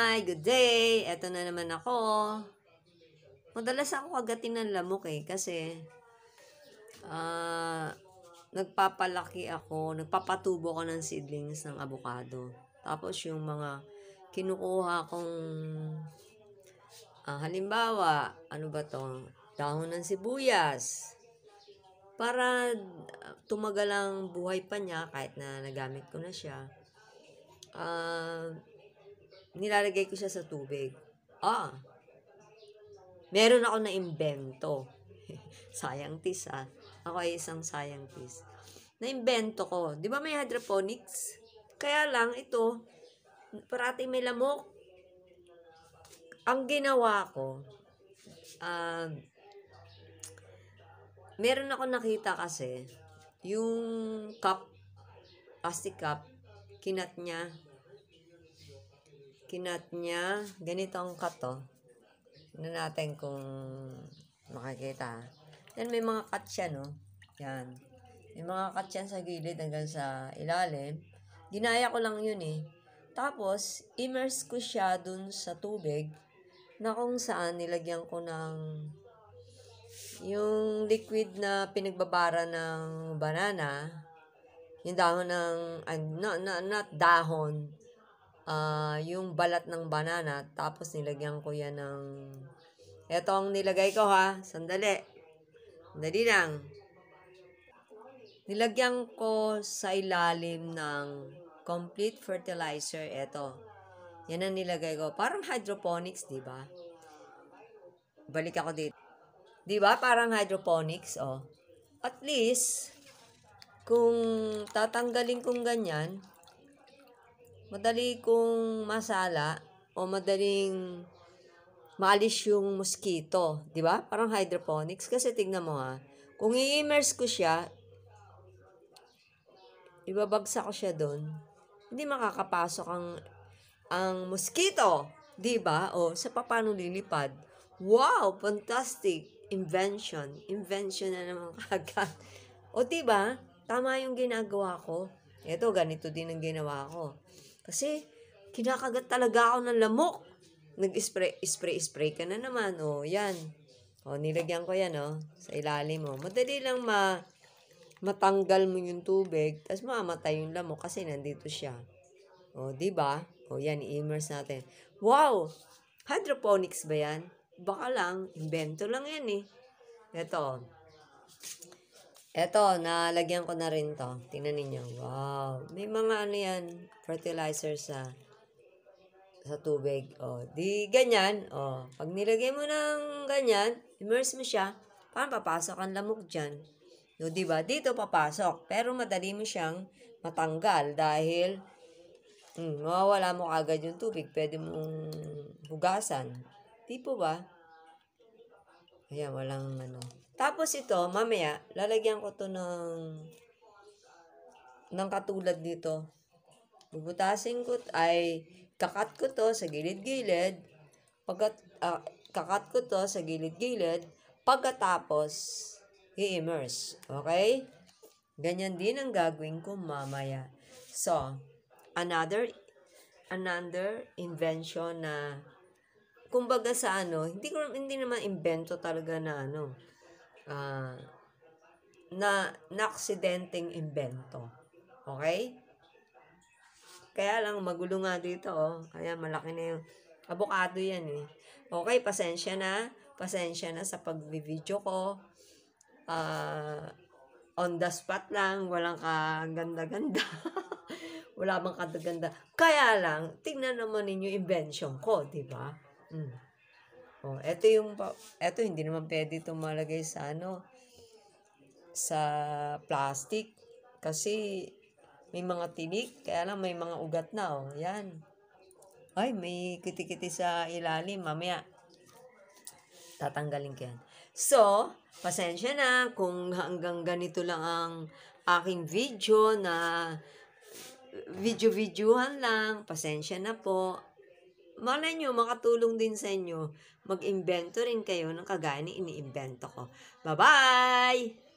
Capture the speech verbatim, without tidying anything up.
Hi! Good day! Eto na naman ako. Madalas ako kagatin ng lamok eh kasi uh, nagpapalaki ako, nagpapatubo ko ng seedlings ng avocado. Tapos yung mga kinukuha kong uh, halimbawa, ano ba to? Dahon ng sibuyas. Para tumagal ang buhay pa niya kahit na nagamit ko na siya. Ah... Uh, nilalagay ko siya sa tubig. Ah, meron ako na imbento. Scientist ah. Ako ay isang scientist. Na-imbento ko. Di ba may hydroponics? Kaya lang ito, parati may lamok. Ang ginawa ko, uh, meron ako nakita kasi, yung cup, plastic cup, kinat niya, kinat niya, ganito ang cut oh. Tignan natin kung makikita. Yan, may mga cut siya, no? Yan. May mga cut yan sa gilid hanggang sa ilalim. Ginaya ko lang yun eh. Tapos, immerse ko siya dun sa tubig na kung saan nilagyan ko ng yung liquid na pinagbabara ng banana, yung dahon ng, uh, not, not, not dahon, Uh, yung balat ng banana, tapos nilagyan ko yan ng, eto ang nilagay ko ha, sandali, sandali lang, nilagyan ko sa ilalim ng complete fertilizer, eto, yan ang nilagay ko, parang hydroponics, di ba? Balik ako dito, di ba, parang hydroponics, oh, at least, kung tatanggalin kong ganyan, madali kong masala o madaling maalis yung mosquito, di ba? Parang hydroponics kasi tignan mo ha. Kung i-immerse ko siya, ibabagsak ko siya doon, hindi makakapasok ang ang mosquito, di ba? O sa paano lilipad. Wow, fantastic invention. Invention na naman kagad. O di ba? Tama yung ginagawa ko. Ito, ganito din ang ginawa ko. Kasi, kinakagat talaga ako ng lamok. Nag-spray, spray, spray ka na naman. O, yan. O, nilagyan ko yan, o. Sa ilalim mo. Madali lang ma matanggal mo yung tubig. Tapos, mamatay yung lamok kasi nandito siya. O, diba? O, yan. I-immerse natin. Wow! Hydroponics ba yan? Baka lang. Invento lang yan, eh. Ito. Eto, nalagyan ko na rin to. Tingnan ninyo. Wow. May mga ano yan, fertilizer sa sa tubig. O, di ganyan. O, pag nilagay mo ng ganyan, immerse mo siya, paano papasok ang lamok dyan? O, diba? Dito papasok. Pero madali mo siyang matanggal dahil hmm, mawawala mo agad yung tubig. Pwede mong hugasan. Di po ba? Ayan, walang ano. Tapos ito, mamaya, lalagyan ko to ng ng katulad dito. Bubutasin ko, ay, kakat ko to sa gilid-gilid. Pagkat, uh, kakat ko to sa gilid-gilid. Pagkatapos, i-immerse. Okay? Ganyan din ang gagawin ko mamaya. So, another, another invention na, kumbaga sa ano, hindi ko hindi naman invento talaga na ano, uh, na na-aksidenteng invento. Okay? Kaya lang magulo nga dito, oh. Kaya malaki na yung avocado yan eh. Okay, pasensya na. Pasensya na sa pag-video ko. Uh, on the spot lang, walang kaganda-ganda. Wala bang kaganda. Kaya lang, tingnan naman ninyo invention ko, di ba? Mm. Oh, eto yung eto hindi naman pwede itong malagay sa ano sa plastic kasi may mga tinik, kaya lang may mga ugat na, oh. Yan. Ay, may kiti-kiti sa ilalim. Mamaya, tatanggalin ko yan. So, pasensya na kung hanggang ganito lang ang aking video na video-videohan lang. Pasensya na po. Malay nyo, makatulong din sa inyo. Mag-invento rin kayo ng kagaya na ini-invento ko. Bye-bye!